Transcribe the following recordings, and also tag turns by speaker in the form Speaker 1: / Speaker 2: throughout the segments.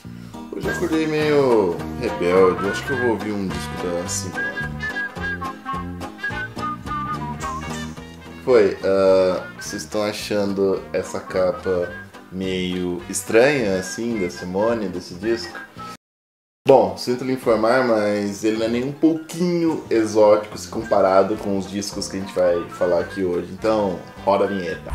Speaker 1: Hoje eu acordei meio rebelde, acho que eu vou ouvir um disco da Simone. Vocês estão achando essa capa meio estranha, assim, da Simone, desse disco? Bom, sinto lhe informar, mas ele não é nem um pouquinho exótico se comparado com os discos que a gente vai falar aqui hoje. Então, roda a vinheta.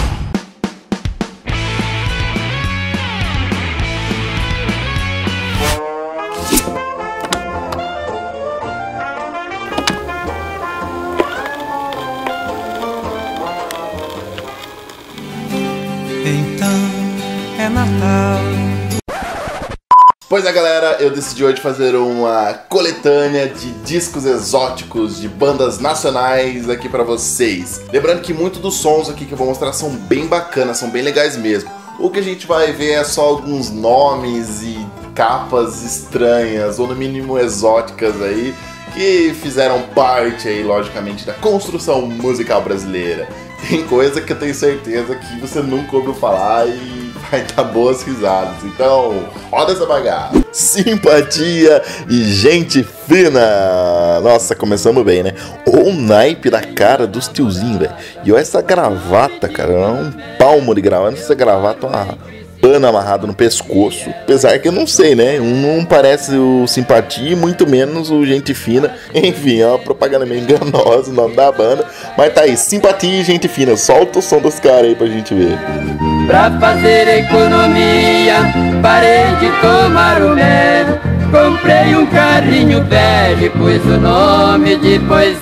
Speaker 2: Então é Natal.
Speaker 1: Pois é, galera, eu decidi hoje fazer uma coletânea de discos exóticos de bandas nacionais aqui pra vocês. Lembrando que muitos dos sons aqui que eu vou mostrar são bem bacanas, são bem legais mesmo. O que a gente vai ver é só alguns nomes e capas estranhas, ou no mínimo exóticas aí, que fizeram parte aí, logicamente, da construção musical brasileira. Tem coisa que eu tenho certeza que você nunca ouviu falar e vai dar boas risadas. Então, roda essa bagaça. Simpatia e gente fina. Nossa, começamos bem, né? O naipe da cara dos tiozinhos, velho. E olha essa gravata, cara. É um palmo de gravata. Essa gravata é uma pano amarrado no pescoço. Apesar que eu não sei, né? Um não parece o Simpatia, muito menos o Gente Fina. Enfim, é uma propaganda meio enganosa o nome da banda. Mas tá aí, Simpatia e Gente Fina. Solta o som dos caras aí pra gente ver.
Speaker 3: Pra fazer economia, parei de tomar o mel. Comprei um carrinho velho, pus o nome de Pois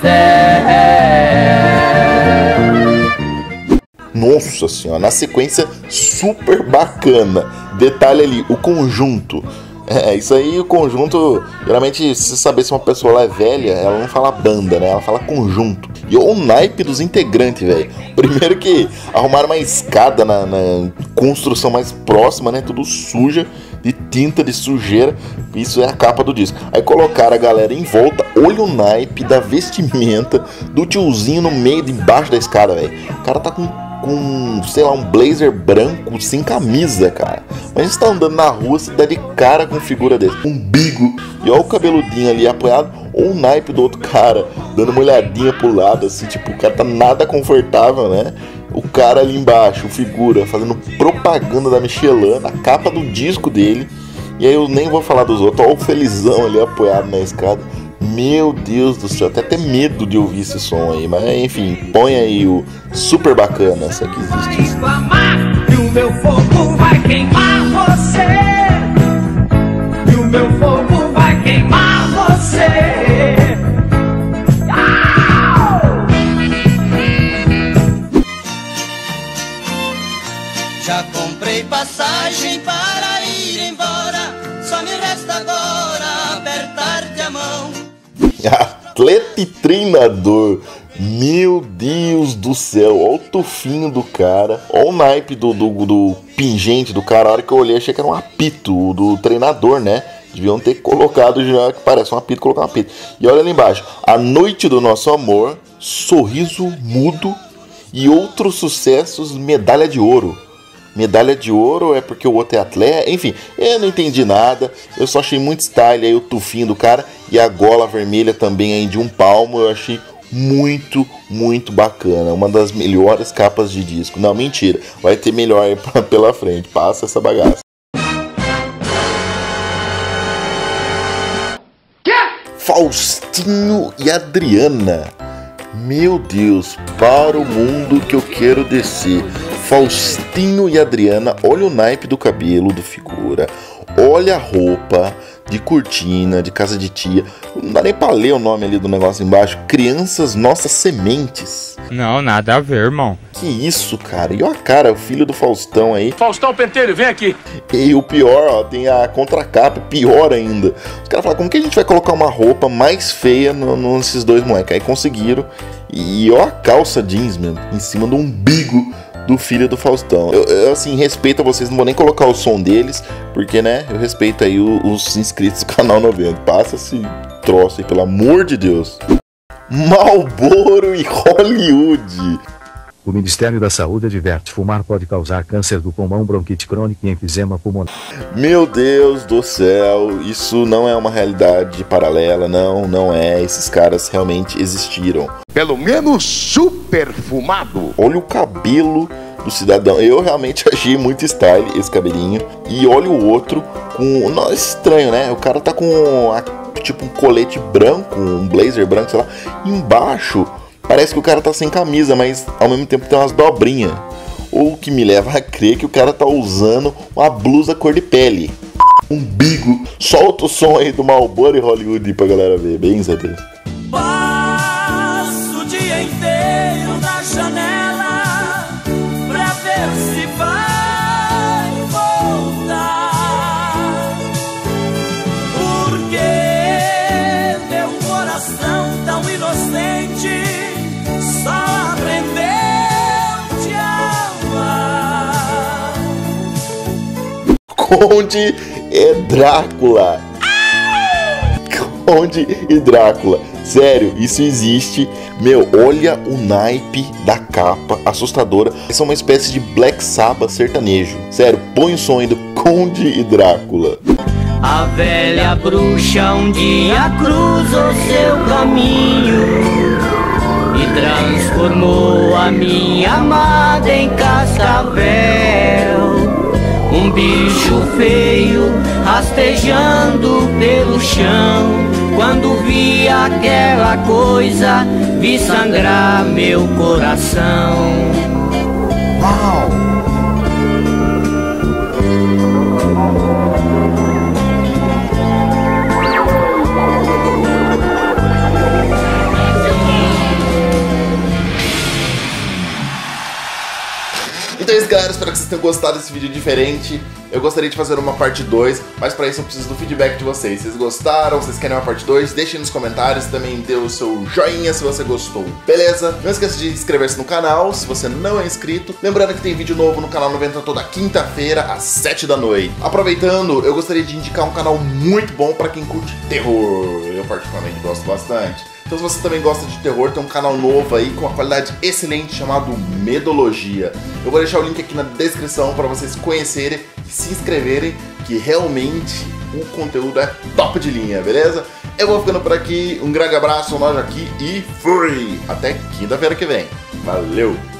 Speaker 3: é.
Speaker 1: Nossa senhora, na sequência super bacana. Detalhe ali, o conjunto. Isso aí, o conjunto, geralmente, se você saber se uma pessoa é velha, ela não fala banda, né? Ela fala conjunto. E o naipe dos integrantes, velho. Primeiro que arrumaram uma escada na construção mais próxima, né? Tudo suja, de tinta, de sujeira. Isso é a capa do disco. Aí colocaram a galera em volta. Olha o naipe da vestimenta do tiozinho no meio, debaixo da escada, velho. O cara tá com, sei lá, um blazer branco sem camisa, cara. Mas a gente tá andando na rua, se dá de cara com figura desse. Um bigo. E olha o cabeludinho ali apoiado. Ou o naipe do outro cara, dando uma olhadinha pro lado, assim, tipo, o cara tá nada confortável, né? O cara ali embaixo, figura, fazendo propaganda da Michelin, na capa do disco dele. E aí eu nem vou falar dos outros. Olha o felizão ali apoiado na escada. Meu Deus do céu, até medo de ouvir esse som aí. Mas enfim, põe aí o super bacana. Essa aqui existe.
Speaker 3: E o meu fogo vai queimar você. E o meu fogo vai queimar você. Já comprei passagem para ir embora. Só me resta agora apertar-te a mão.
Speaker 1: Atleta e treinador. Meu Deus do céu. Olha o tufinho do cara. Olha o naipe do pingente do cara. A hora que eu olhei achei que era um apito do treinador, né? Deviam ter colocado já, que parece um apito, colocar um apito. E olha ali embaixo. A Noite do Nosso Amor, Sorriso Mudo e outros sucessos, medalha de ouro. Medalha de ouro é porque o outro é atleta. Enfim, eu não entendi nada. Eu só achei muito style aí o tufinho do cara. E a gola vermelha também aí de um palmo. Eu achei muito, muito bacana. Uma das melhores capas de disco. Não, mentira. Vai ter melhor aí pela frente. Passa essa bagaça. Faustinho e Adriana. Meu Deus, para o mundo que eu quero descer. Faustinho e Adriana, olha o naipe do cabelo, do figura. Olha a roupa de cortina, de casa de tia. Não dá nem pra ler o nome ali do negócio embaixo. Crianças Nossas Sementes.
Speaker 4: Não, nada a ver, irmão.
Speaker 1: Que isso, cara? E ó a cara, o filho do Faustão aí.
Speaker 5: Faustão Penteiro, vem aqui.
Speaker 1: E o pior, ó, tem a contracapa, pior ainda. Os caras falaram, como que a gente vai colocar uma roupa mais feia nesses dois moleques? Aí conseguiram. E ó a calça jeans mesmo, em cima do umbigo do filho do Faustão. Eu assim, respeito a vocês, não vou nem colocar o som deles, porque, né, eu respeito aí os inscritos do canal 90. Passa esse troço aí, pelo amor de Deus. Marlboro e Hollywood.
Speaker 4: O Ministério da Saúde adverte: fumar pode causar câncer do pulmão, bronquite crônica e enfisema pulmonar.
Speaker 1: Meu Deus do céu, isso não é uma realidade paralela, não é. Esses caras realmente existiram.
Speaker 5: Pelo menos super fumado.
Speaker 1: Olha o cabelo do cidadão. Eu realmente achei muito style esse cabelinho. E olha o outro com... Não, é estranho, né? O cara tá com tipo um colete branco, um blazer branco, sei lá. Embaixo parece que o cara tá sem camisa, mas ao mesmo tempo tem umas dobrinhas. O que me leva a crer que o cara tá usando uma blusa cor de pele. Umbigo. Solta o som aí do Marlboro e Hollywood pra galera ver. Bem, Zé Deus.
Speaker 6: Passo o dia inteiro na janela pra ver se vai voltar. Porque meu coração tão inocente só aprendeu te amar.
Speaker 1: Conde e Drácula. Conde e Drácula. Sério, isso existe. Meu, olha o naipe da capa, assustadora. Essa é uma espécie de Black Sabbath sertanejo. Sério, põe o som aí do Conde e Drácula.
Speaker 3: A velha bruxa um dia cruzou seu caminho e transformou a minha amada em cascavel. Um bicho feio rastejando pelo chão. Quando vi aquela coisa, vi sangrar meu coração.
Speaker 1: Uau! Então é isso, galera, espero que vocês tenham gostado desse vídeo diferente. Eu gostaria de fazer uma parte 2, mas para isso eu preciso do feedback de vocês. Vocês gostaram? Vocês querem uma parte 2? Deixem nos comentários, também dê o seu joinha se você gostou, beleza? Não esqueça de inscrever-se no canal, se você não é inscrito. Lembrando que tem vídeo novo no canal 90 toda quinta-feira, às 7 da noite. Aproveitando, eu gostaria de indicar um canal muito bom para quem curte terror. Eu particularmente gosto bastante. Então se você também gosta de terror, tem um canal novo aí com uma qualidade excelente chamado Medologia. Eu vou deixar o link aqui na descrição para vocês conhecerem e se inscreverem, que realmente o conteúdo é top de linha, beleza? Eu vou ficando por aqui, um grande abraço, nós aqui e fui! Até quinta-feira que vem. Valeu!